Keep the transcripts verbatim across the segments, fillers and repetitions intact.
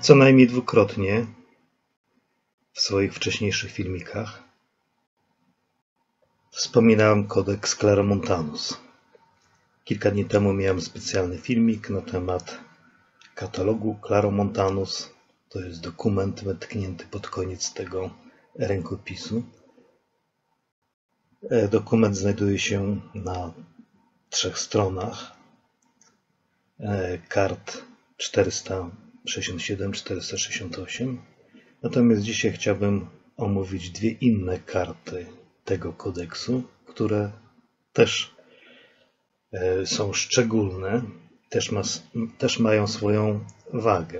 Co najmniej dwukrotnie w swoich wcześniejszych filmikach wspominałem kodeks Claromontanus. Kilka dni temu miałem specjalny filmik na temat katalogu Claromontanus. To jest dokument wetknięty pod koniec tego rękopisu. Dokument znajduje się na trzech stronach kart czterysta sześćdziesiąt siedem czterysta sześćdziesiąt osiem. Natomiast dzisiaj chciałbym omówić dwie inne karty tego kodeksu, które też są szczególne, też, ma, też mają swoją wagę.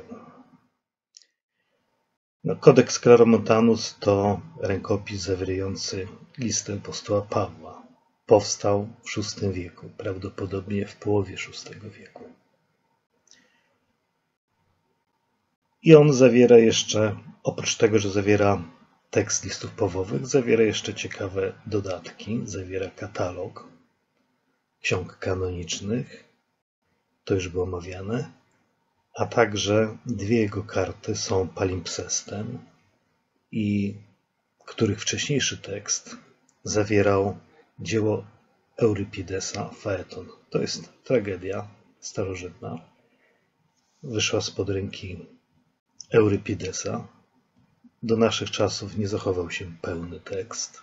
No, kodeks Claromontanus to rękopis zawierający listę apostoła Pawła. Powstał w szóstym wieku, prawdopodobnie w połowie szóstego wieku. I on zawiera jeszcze, oprócz tego, że zawiera tekst listów Pawłowych, zawiera jeszcze ciekawe dodatki. Zawiera katalog ksiąg kanonicznych, to już było omawiane, a także dwie jego karty są palimpsestem, i których wcześniejszy tekst zawierał dzieło Eurypidesa Faeton. To jest tragedia starożytna. Wyszła spod ręki Eurypidesa. Do naszych czasów nie zachował się pełny tekst.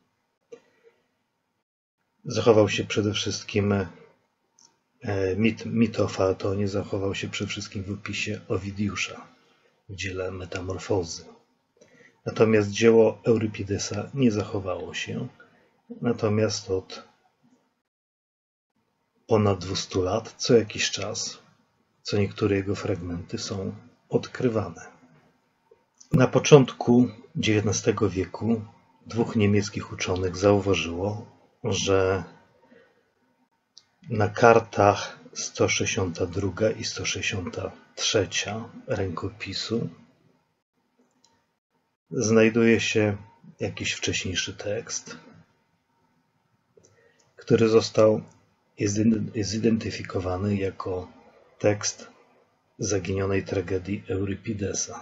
Zachował się przede wszystkim mit, mit o Faetonie, zachował się przede wszystkim w opisie Owidiusza w dziele Metamorfozy. Natomiast dzieło Eurypidesa nie zachowało się. Natomiast od ponad dwustu lat, co jakiś czas, co niektóre jego fragmenty są odkrywane. Na początku dziewiętnastego wieku dwóch niemieckich uczonych zauważyło, że na kartach sto sześćdziesiąta druga i sto sześćdziesiąta trzecia rękopisu znajduje się jakiś wcześniejszy tekst, który został jest zidentyfikowany jako tekst zaginionej tragedii Eurypidesa.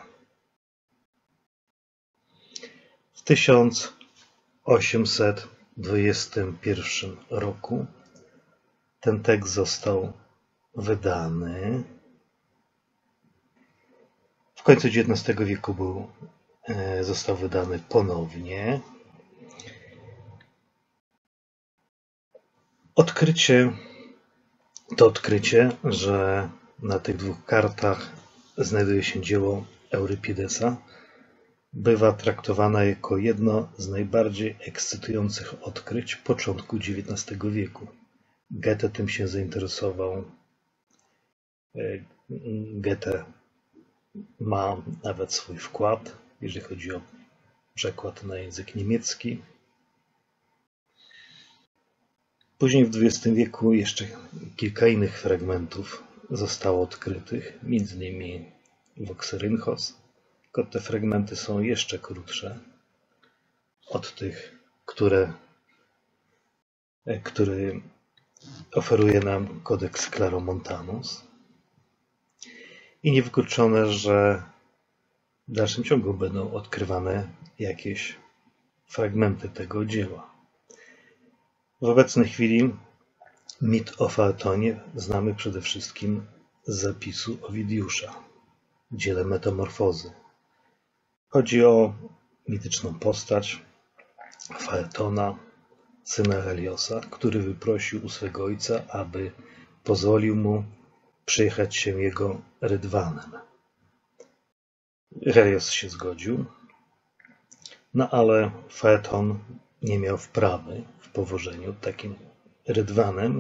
W tysiąc osiemset dwudziestym pierwszym roku ten tekst został wydany. W końcu dziewiętnastego wieku był, został wydany ponownie. Odkrycie, to odkrycie, że na tych dwóch kartach znajduje się dzieło Eurypidesa, bywa traktowana jako jedno z najbardziej ekscytujących odkryć początku dziewiętnastego wieku. Goethe tym się zainteresował. Goethe ma nawet swój wkład, jeżeli chodzi o przekład na język niemiecki. Później w dwudziestym wieku jeszcze kilka innych fragmentów zostało odkrytych, między innymi Voxerynchos. Tylko te fragmenty są jeszcze krótsze od tych, które, który oferuje nam kodeks Claromontanus. I niewykluczone, że w dalszym ciągu będą odkrywane jakieś fragmenty tego dzieła. W obecnej chwili mit o Faetonie znamy przede wszystkim z zapisu Owidiusza w dziele Metamorfozy. Chodzi o mityczną postać Faetona, syna Heliosa, który wyprosił u swego ojca, aby pozwolił mu przejechać się jego rydwanem. Helios się zgodził, no ale Faeton nie miał wprawy w powożeniu takim rydwanem.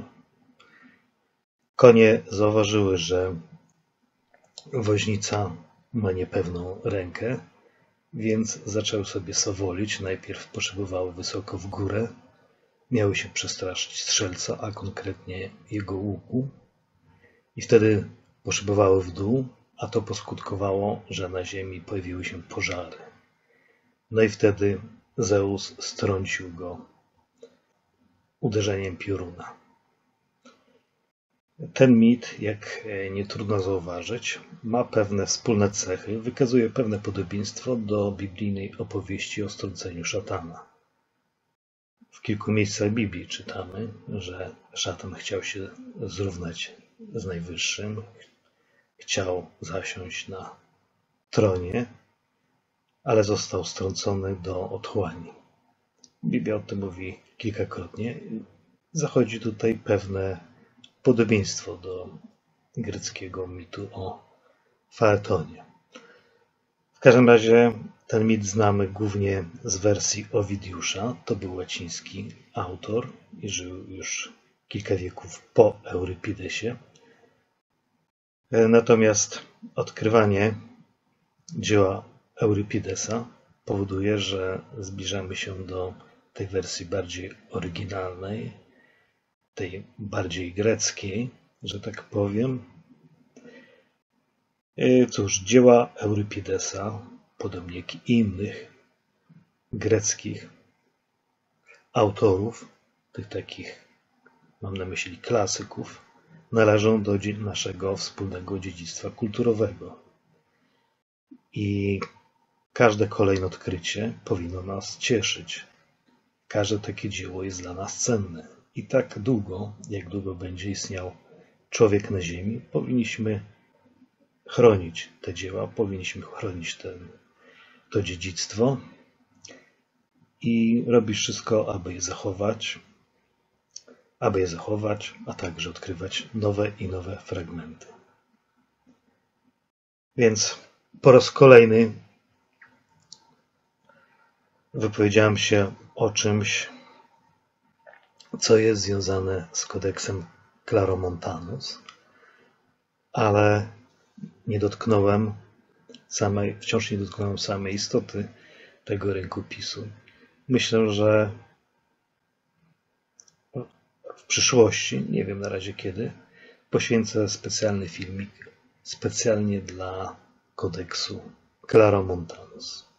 Konie zauważyły, że woźnica ma niepewną rękę, więc zaczęły sobie swawolić. Najpierw poszybowały wysoko w górę, miały się przestraszyć strzelca, a konkretnie jego łuku, i wtedy poszybowały w dół, a to poskutkowało, że na ziemi pojawiły się pożary. No i wtedy Zeus strącił go uderzeniem pioruna. Ten mit, jak nie trudno zauważyć, ma pewne wspólne cechy, wykazuje pewne podobieństwo do biblijnej opowieści o strąceniu szatana. W kilku miejscach Biblii czytamy, że szatan chciał się zrównać z Najwyższym, chciał zasiąść na tronie, ale został strącony do otchłani. Biblia o tym mówi kilkakrotnie. Zachodzi tutaj pewne podobieństwo do greckiego mitu o Faetonie. W każdym razie ten mit znamy głównie z wersji Owidiusza. To był łaciński autor i żył już kilka wieków po Eurypidesie. Natomiast odkrywanie dzieła Eurypidesa powoduje, że zbliżamy się do tej wersji bardziej oryginalnej, tej bardziej greckiej, że tak powiem. Cóż, dzieła Eurypidesa, podobnie jak i innych greckich autorów, tych takich, mam na myśli klasyków, należą do naszego wspólnego dziedzictwa kulturowego. I każde kolejne odkrycie powinno nas cieszyć. Każde takie dzieło jest dla nas cenne. I tak długo, jak długo będzie istniał człowiek na ziemi, powinniśmy chronić te dzieła, powinniśmy chronić ten, to dziedzictwo i robić wszystko, aby je zachować, aby je zachować, a także odkrywać nowe i nowe fragmenty. Więc po raz kolejny wypowiedziałem się o czymś, co jest związane z kodeksem Claromontanus, ale nie dotknąłem samej, wciąż nie dotknąłem samej istoty tego rękopisu. Myślę, że w przyszłości, nie wiem na razie kiedy, poświęcę specjalny filmik specjalnie dla kodeksu Claromontanus.